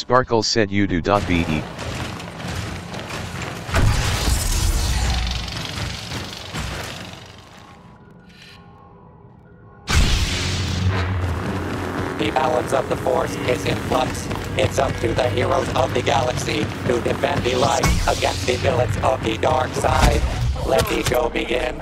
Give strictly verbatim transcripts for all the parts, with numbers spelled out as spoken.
Sparkle said you do.be. The balance of the Force is in flux. It's up to the heroes of the galaxy to defend the light against the villains of the dark side. Let the show begin.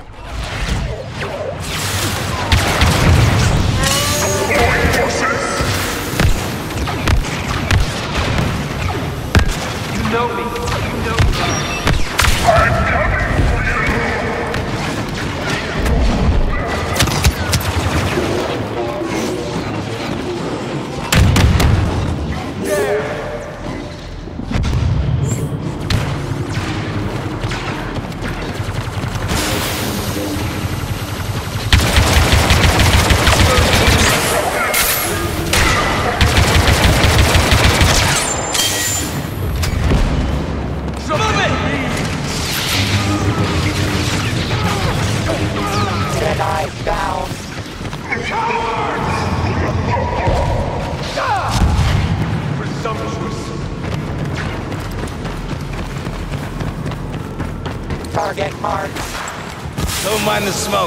You know me. You know me. I'm coming for you! Jedi down. Presumptuous. Target marked. Don't mind the smoke.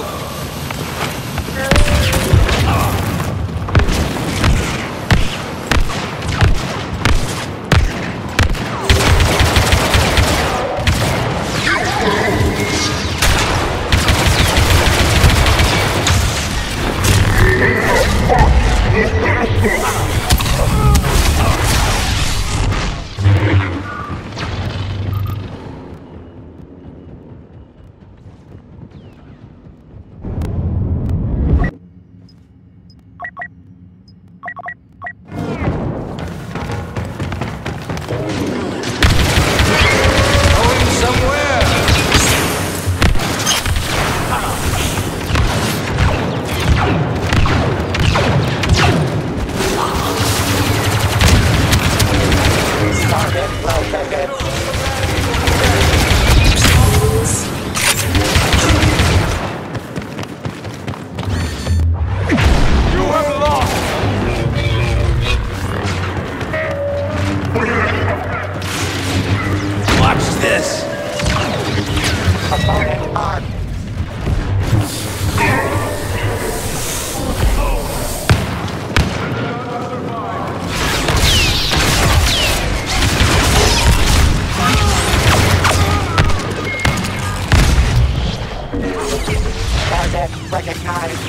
Recognized.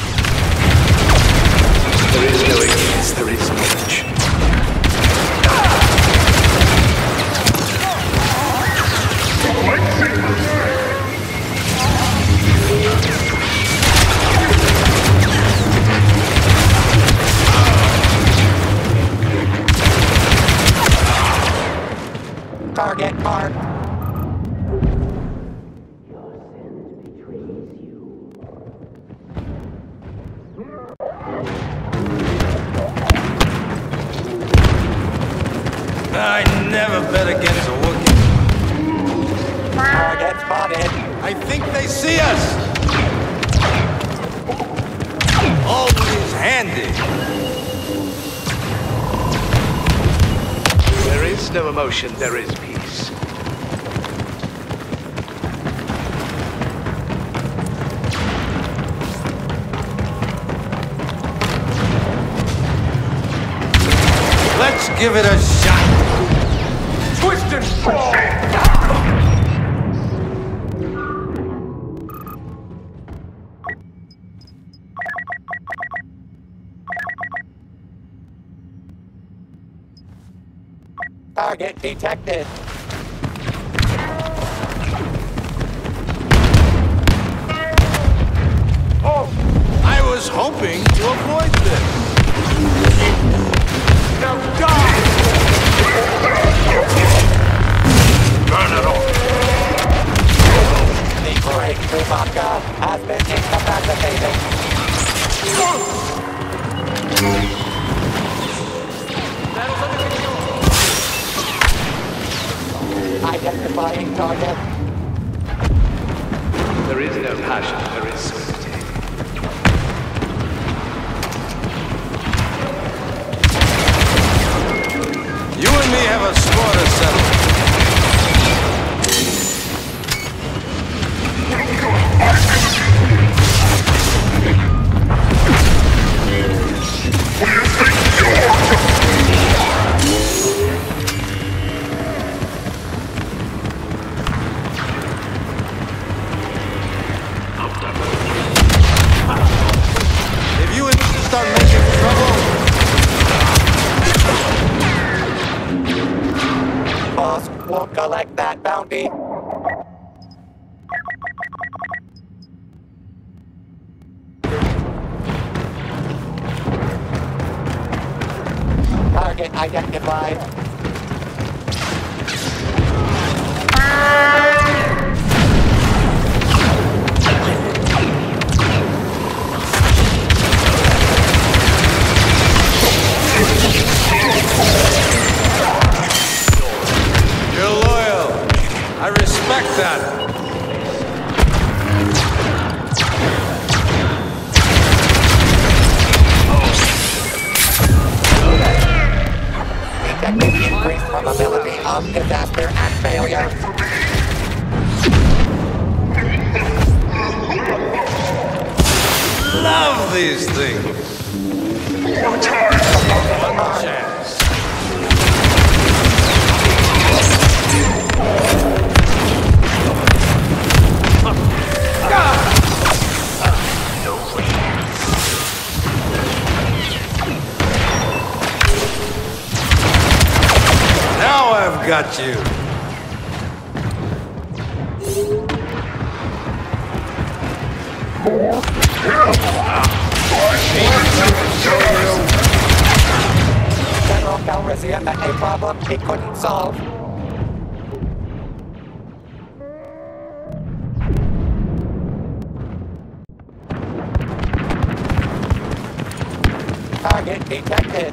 There is no ignorance, there is knowledge. Target marked. I never bet against a Wookiee. Target spotted. I think they see us! Always handy. There is no emotion, there is peace. Let's give it a shot. Twist and fall! Target detected. Oh! I was hoping to avoid this. Now die! Burn it off! The great Chewbacca has been incapacitated. Identifying target. There is no passion, there is certainty. Target identified. You're loyal. I respect that. Detected increased probability of disaster and failure. Love these things. One time. One chance. Now I've got you. General Calrissian had a problem he couldn't solve. Target detected.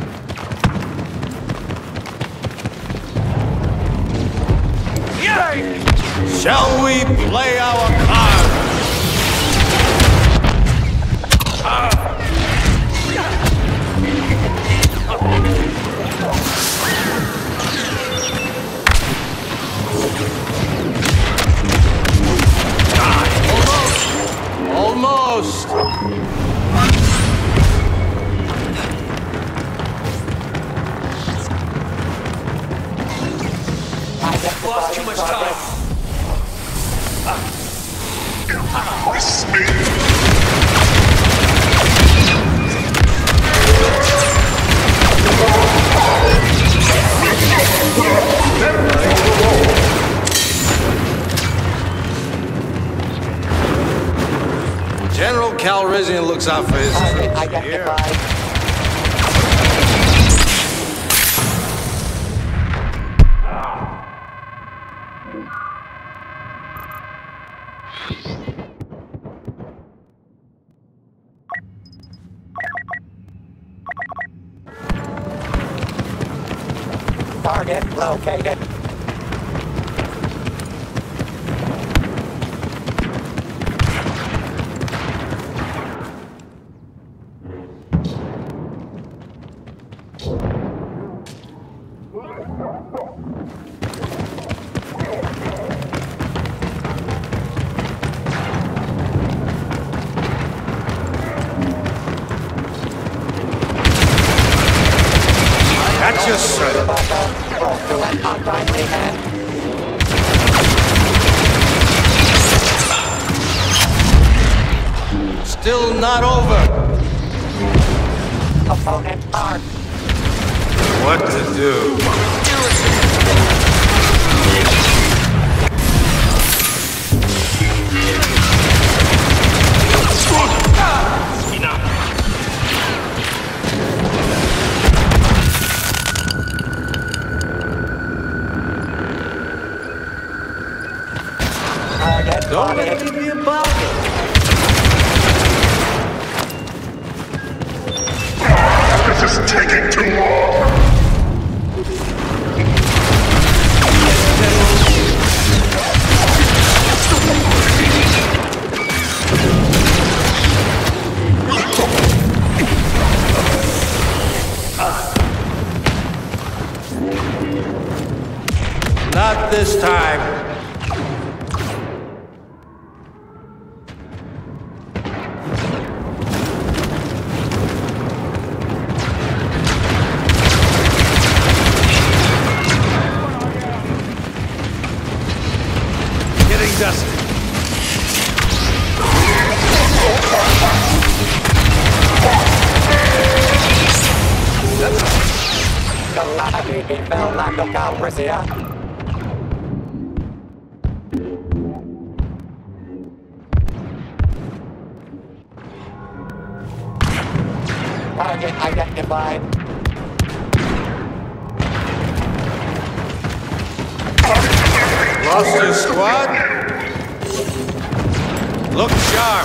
Shall we play our cards? Almost. I've lost too much time. General Calrissian looks out for his Target troops here. identified. Target located. That's your son. Brought to an untimely end. Still not over. Opponent armed. What to do? Target Don't spotted. let it be a bother. This is taking too long. Not this time. Getting dusty. Calamity befell Lando Calrissian. Target identified. Lost your squad? Look sharp.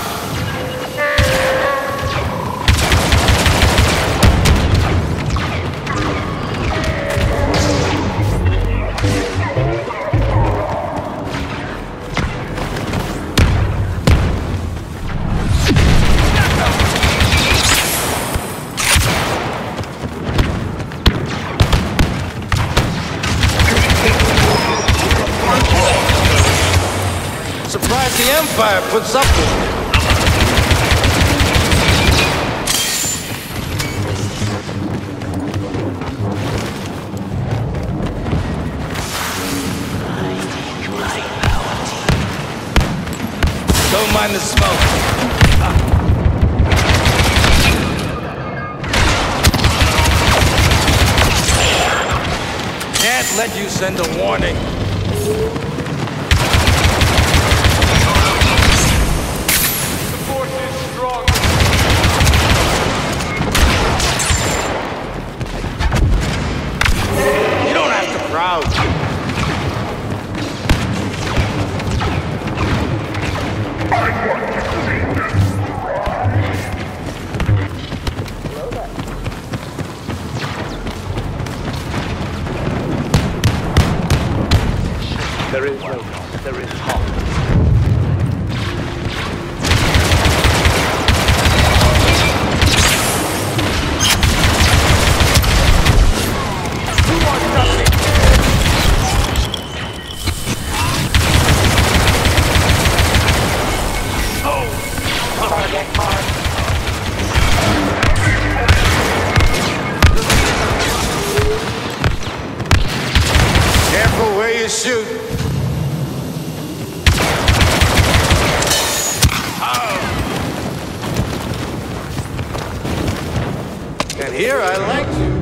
Surprised the Empire puts up with it. Don't mind the smoke. Can't let you send a warning. Proud. There is no God, there is heart. Careful where you shoot. Oh. And here I like you.